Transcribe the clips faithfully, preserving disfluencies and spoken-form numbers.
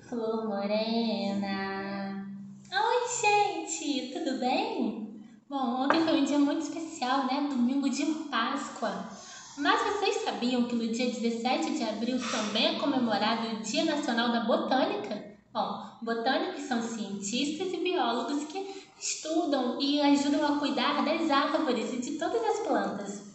Flor morena. Oi, gente, tudo bem? Bom, ontem foi um dia muito especial, né? Domingo de Páscoa. Mas vocês sabiam que no dia dezessete de abril também é comemorado o Dia Nacional da Botânica? Bom, botânicos são cientistas e biólogos que estudam e ajudam a cuidar das árvores e de todas as plantas.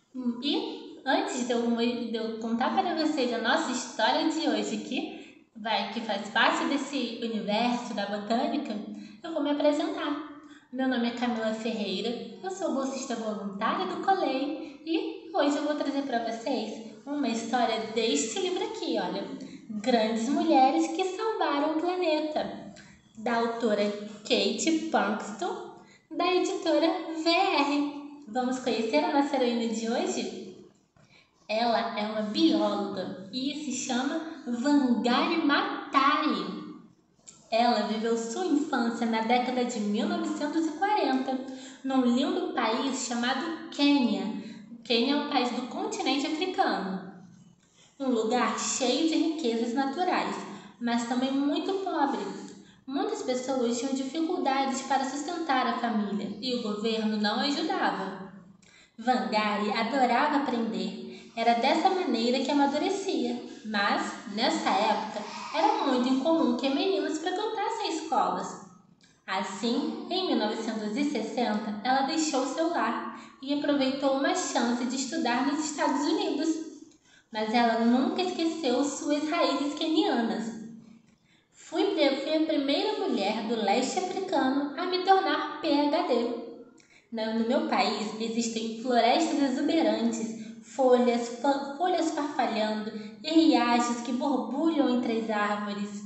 E antes de eu, de eu contar para vocês a nossa história de hoje, que, vai, que faz parte desse universo da botânica, eu vou me apresentar. Meu nome é Camila Ferreira, eu sou bolsista voluntária do Colei e hoje eu vou trazer para vocês uma história deste livro aqui, olha, Grandes Mulheres que Salvaram o Planeta, da autora Kate Paxton, da editora V R. Vamos conhecer a nossa heroína de hoje? Ela é uma bióloga e se chama Wangari Maathai. Ela viveu sua infância na década de mil novecentos e quarenta, num lindo país chamado Quênia. O Quênia é um país do continente africano. Um lugar cheio de riquezas naturais, mas também muito pobre. Muitas pessoas tinham dificuldades para sustentar a família e o governo não ajudava. Wangari adorava aprender. Era dessa maneira que amadurecia. Mas, nessa época, era muito incomum que meninas frequentassem escolas. Assim, em mil novecentos e sessenta, ela deixou seu lar e aproveitou uma chance de estudar nos Estados Unidos. Mas ela nunca esqueceu suas raízes quenianas. Fui, fui a primeira mulher do leste africano a me tornar P H D. No meu país existem florestas exuberantes, folhas, folhas farfalhando e riachos que borbulham entre as árvores.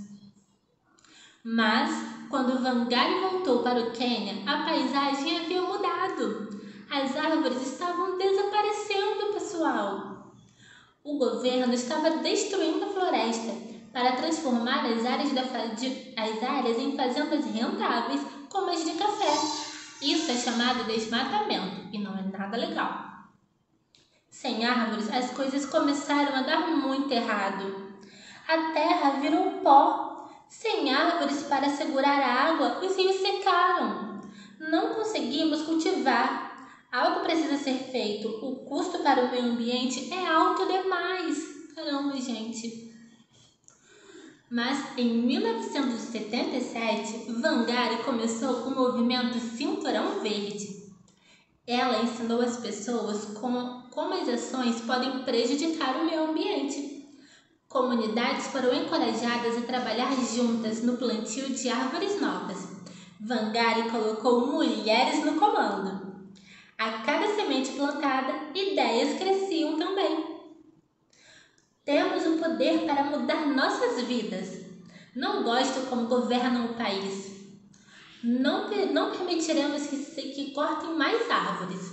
Mas, quando Wangari voltou para o Quênia, a paisagem havia mudado. As árvores estavam desaparecendo, pessoal. O governo estava destruindo a floresta para transformar as áreas, da, as áreas em fazendas rentáveis, como as de café. Isso é chamado de desmatamento e não é nada legal. Sem árvores, as coisas começaram a dar muito errado. A terra virou pó. Sem árvores para segurar a água, os rios secaram. Não conseguimos cultivar. Algo precisa ser feito. O custo para o meio ambiente é alto demais. Caramba, gente. Mas em mil novecentos e setenta e sete, Wangari começou o movimento Cinturão Verde. Ela ensinou as pessoas como, como as ações podem prejudicar o meio ambiente. Comunidades foram encorajadas a trabalhar juntas no plantio de árvores novas. Wangari colocou mulheres no comando. A cada semente plantada, ideias cresciam também. Temos o poder para mudar nossas vidas. Não gosto como governam o país. Não, não permitiremos que, que cortem mais árvores.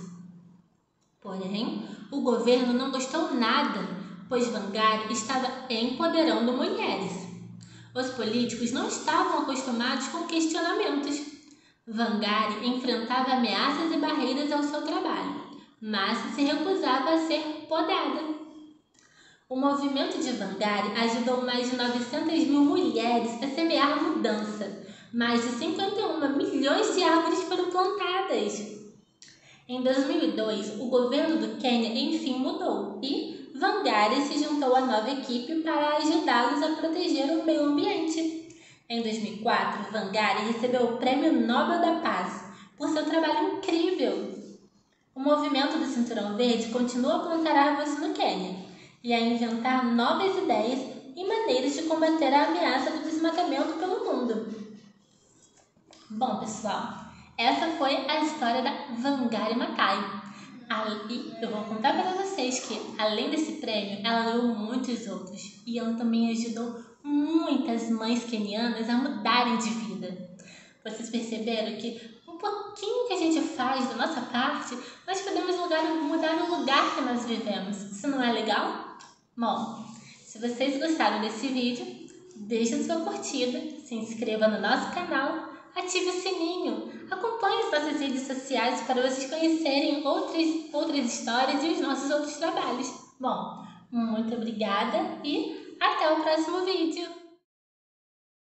Porém, o governo não gostou nada, pois Wangari estava empoderando mulheres. Os políticos não estavam acostumados com questionamentos. Wangari enfrentava ameaças e barreiras ao seu trabalho, mas se recusava a ser podada. O movimento de Wangari ajudou mais de novecentas mil mulheres a semear mudança. Mais de cinquenta e um milhões de árvores foram plantadas. Em dois mil e dois, o governo do Quênia enfim mudou e Wangari se juntou à nova equipe para ajudá-los a proteger o meio ambiente. Em dois mil e quatro, Wangari recebeu o Prêmio Nobel da Paz por seu trabalho incrível. O movimento do Cinturão Verde continua a plantar árvores no Quênia e a inventar novas ideias e maneiras de combater a ameaça do desmatamento pelo mundo. Bom, pessoal, essa foi a história da Wangari Maathai. E eu vou contar para vocês que, além desse prêmio, ela ganhou muitos outros. E ela também ajudou muitas mães quenianas a mudarem de vida. Vocês perceberam que um pouquinho que a gente faz da nossa parte, nós podemos mudar, mudar o lugar que nós vivemos. Isso não é legal? Bom, se vocês gostaram desse vídeo, deixe a sua curtida, se inscreva no nosso canal, ative o sininho, acompanhe as nossas redes sociais para vocês conhecerem outras, outras histórias e os nossos outros trabalhos. Bom, muito obrigada e até o próximo vídeo!